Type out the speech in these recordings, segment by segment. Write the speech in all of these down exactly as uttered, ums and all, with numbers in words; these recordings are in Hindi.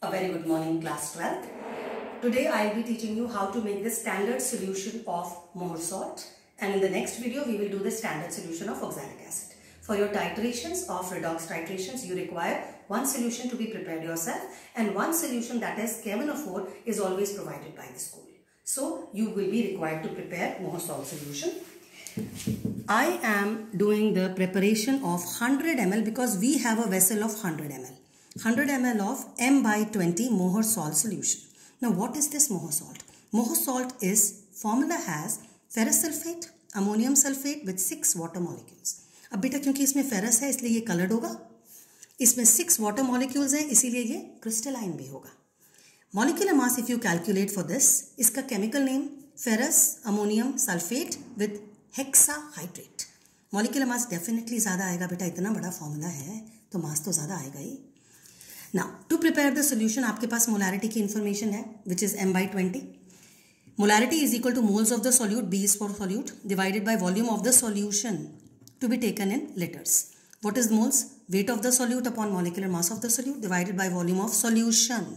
A very good morning, class twelve. Today I will be teaching you how to make the standard solution of Mohr salt, and in the next video we will do the standard solution of oxalic acid. For your titrations of redox titrations, you require one solution to be prepared yourself, and one solution, that is K M N O four, is always provided by the school. So you will be required to prepare Mohr salt solution. I am doing the preparation of one hundred milliliters because we have a vessel of one hundred milliliters. one hundred milliliters of M by twenty Mohr salt solution. Now what is this Mohr salt? Mohr salt is, formula has ferrous sulfate, ammonium sulfate with six water molecules. अब बेटा क्योंकि इसमें ferrous है इसलिए ये colored होगा, इसमें six water molecules हैं इसीलिए ये crystalline भी होगा. Molecular mass if you calculate for this, इसका chemical name ferrous ammonium sulfate with hexahydrate. Molecular mass definitely ज़्यादा आएगा बेटा, इतना बड़ा formula है तो mass तो ज़्यादा आएगा ही. Now, to prepare the solution, आपके पास molarity की information है, which is M by twenty. Molarity is equal to moles of the solute, B is for solute, divided by volume of the solution to be taken in liters. What is moles? Weight of the solute upon molecular mass of the solute divided by volume of solution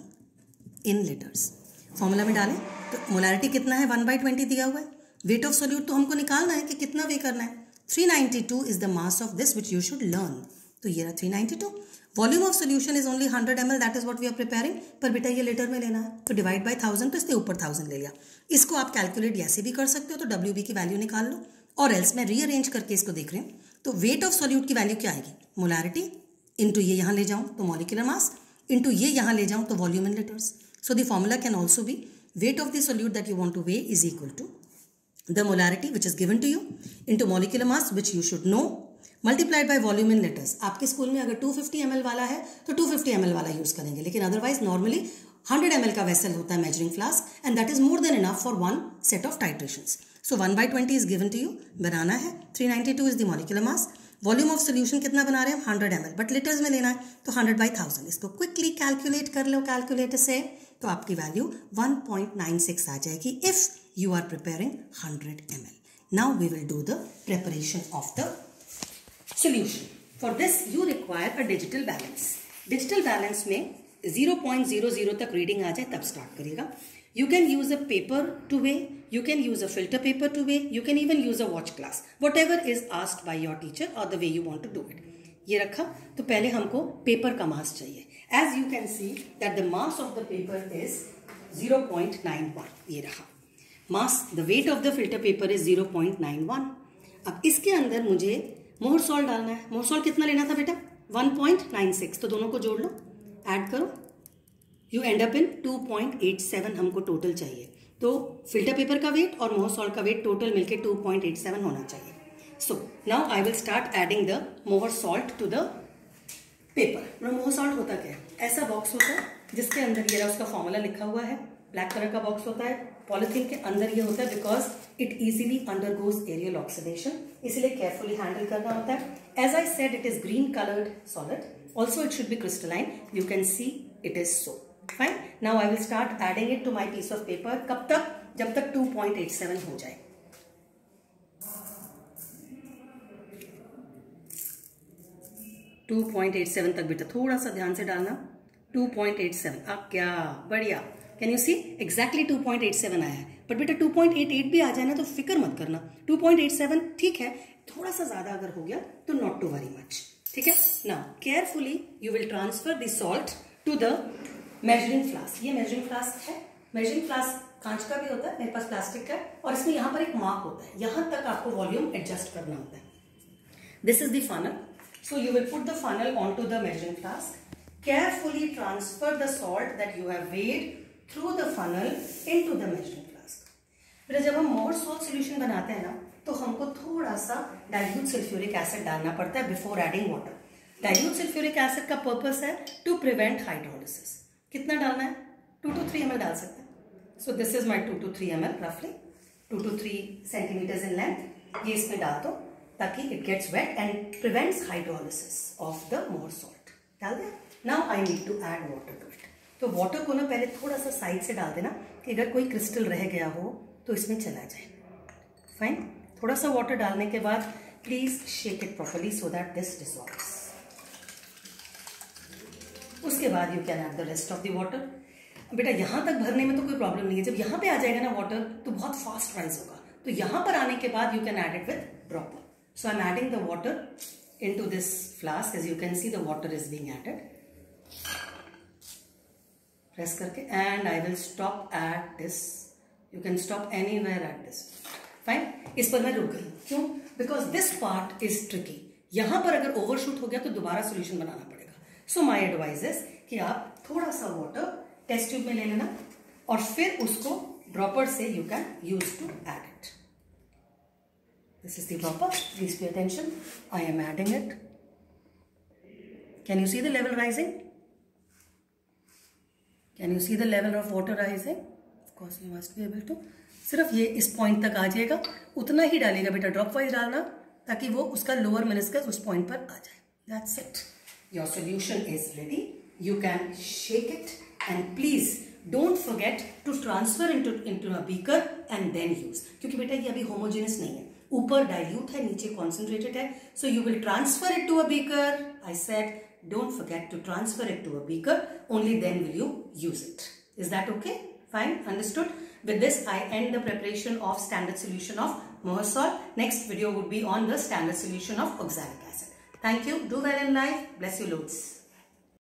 in liters. Formula में डालें तो molarity कितना है? one by twenty दिया हुआ है. Weight of solute तो हमको निकालना है कि कितना weigh करना है. three ninety-two is the mass of this which you should learn. तो ये रहा three ninety-two. Volume of solution is only one hundred milliliters, that is what we are preparing. पर बेटा ये लीटर में लेना है तो डिवाइड बाय थाउजेंड, तो इसके ऊपर थाउजेंड ले लिया. इसको आप कैलकुलेट ऐसे भी कर सकते हो, तो डब्ल्यू बी की वैल्यू निकाल लो, और एल्स मैं रीअरेंज करके इसको देख रही हूँ. तो वेट ऑफ सोल्यूट की वैल्यू क्या आएगी? मोलैरिटी इंटू ये यहाँ ले जाऊँ तो मॉलिक्यूलर मास, इंटू ये यहाँ ले जाऊँ तो volume in litres. So the formula can also be weight of the solute that you want to weigh is equal to the molarity which is given to you into molecular mass which you should know multiplied by volume in liters. आपके स्कूल में अगर two fifty milliliters वाला है तो two fifty milliliters वाला यूज करेंगे, लेकिन otherwise normally one hundred milliliters का वेसल होता है measuring flask, and that is more than enough for one set of titrations. So one by twenty is given to you, बनाना है. three ninety-two is the molecular mass. Volume of solution कितना बना रहे हैं? one hundred milliliters, but litres में लेना है तो one hundred by one thousand. इसको क्विकली कैलकुलेट कर लो कैलकुलेटर से, तो आपकी value one point nine six आ जाएगी if you are preparing one hundred milliliters. Now we will do the preparation of the solution. For this you require a digital balance. Digital balance में zero point zero zero तक रीडिंग आ जाए तब स्टार्ट करिएगा. You can use a paper to weigh, you can use a filter paper to weigh, you can even use a watch glass, whatever is asked by your teacher or the way you want to do it. ये रखा तो पहले हमको पेपर का मास चाहिए. As you can see that the mass of the paper is zero point nine one. ये रहा mass. The weight of the filter paper is zero point nine one. अब इसके अंदर मुझे मोहर सॉल्ट डालना है. मोहर सॉल्ट कितना लेना था बेटा? one point nine six. तो दोनों को जोड़ लो, ऐड करो, you end up in two point eight seven हमको टोटल चाहिए. तो फिल्टर पेपर का वेट और मोहर सॉल्ट का वेट टोटल मिलके two point eight seven होना चाहिए. So now I will start adding the Mohr salt to the paper. Mohr salt होता क्या है? ऐसा बॉक्स होता है जिसके अंदर ये उसका फॉर्मूला लिखा हुआ है. ब्लैक कलर का बॉक्स होता है, पॉलिथीन के अंदर ये होता है because it easily undergoes aerial oxidation, इसलिए केयरफुली हैंडल करना होता है. As I said it is green coloured solid, also it should be crystalline. You can see it is so fine. Now I will start adding it to my piece of paper. कब तक? जब तक two point eight seven हो जाए. two point eight seven तक बेटा थोड़ा सा ध्यान से डालना. two point eight seven. अब क्या बढ़िया. Can you see exactly two point eight seven आया है. बट बेटा two point eight eight भी आ जाए ना तो फिक्र मत करना. two point eight seven ठीक है, थोड़ा सा ज्यादा अगर हो गया तो नॉट टू वरी मच. ठीक है. Now carefully you will transfer the salt to the measuring flask. ये मेजरिंग फ्लास्क है. मेजरिंग फ्लास्क कांच का भी होता है, मेरे पास प्लास्टिक का है, और इसमें यहाँ पर एक मार्क होता है. यहां तक आपको वॉल्यूम एडजस्ट करना होता है. This is the funnel. So you will put the funnel on to the measuring flask. Carefully transfer the salt that you have weighed through the funnel into the measuring flask. फिर जब हम मोहर सॉल्ट सॉल्यूशन बनाते हैं ना तो हमको थोड़ा सा डाइल्यूट सल्फ्यूरिक एसिड डालना पड़ता है before adding water. Dilute sulphuric acid का पर्पस है टू प्रिवेंट हाइड्रोलिसिस. कितना डालना है? two to three milliliters डाल सकते हैं. So this is my two to three milliliters रफली, two to three centimeters in length. ये इसमें डाल दो ताकि it gets wet and prevents hydrolysis of the Mohr salt. डाल दिया. Now I need to add water to it. तो वाटर को ना पहले थोड़ा सा साइड से डाल देना कि अगर कोई क्रिस्टल रह गया हो तो इसमें चला जाए. फाइन. थोड़ा सा वाटर डालने के बाद please shake it properly so that this dissolves. उसके बाद you can add the rest of the water. बेटा यहाँ तक भरने में तो कोई प्रॉब्लम नहीं है, जब यहाँ पे आ जाएगा ना वाटर तो बहुत फास्ट राइज होगा, तो यहाँ पर आने के बाद you can add it with dropper. So I am adding the water into this flask, as you can see the water is being added, press करके, and I will stop at this, you can stop anywhere at this, fine. इस पर मैं रुक गई, क्यों? Because this part is tricky, यहां पर अगर ओवरशूट हो गया तो दोबारा सोल्यूशन बनाना पड़ेगा। सो माय एडवाइस इज कि आप थोड़ा सा वाटर टेस्ट ट्यूब में ले लेना और फिर उसको ड्रॉपर से you can use to add it. This is the dropper, please pay attention, I am adding it. Can you see the level rising? Can you see the level of water rising? Of course you must be able to. सिर्फ ये इस पॉइंट तक आ जाएगा, उतना ही डालेगा बेटा, ड्रॉप वाइज डालना ताकि वो उसका लोअर मेनिस्कस उस पॉइंट पर आ जाए। That's it, your solution is ready. You can shake it and please don't forget to transfer into into a beaker and then use, क्योंकि बेटा ये अभी होमोजेनस नहीं है, ऊपर डाइल्यूट है, नीचे कॉन्सेंट्रेटेड है। So you will transfer it to a beaker. I said don't forget to transfer it to a beaker, only then will you use it. Is that okay? Fine, understood. With this, I end the preparation of standard solution of Mohur. Next video would be on the standard solution of oxalic acid. Thank you. Do well in life. Bless you loads.